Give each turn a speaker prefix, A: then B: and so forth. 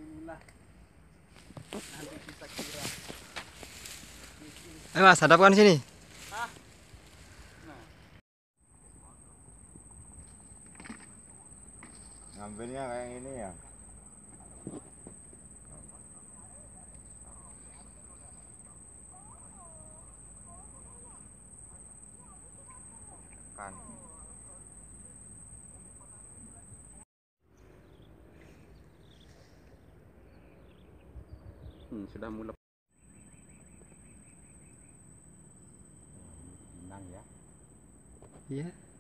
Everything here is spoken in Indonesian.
A: inilah nanti bisa kira.
B: Ayo Mas, hadapkan sini.
A: Ah, nah.
C: Ngambilnya kayak ini ya. Kan.
A: Sudah mulai.
C: Tenang ya.
B: Iya.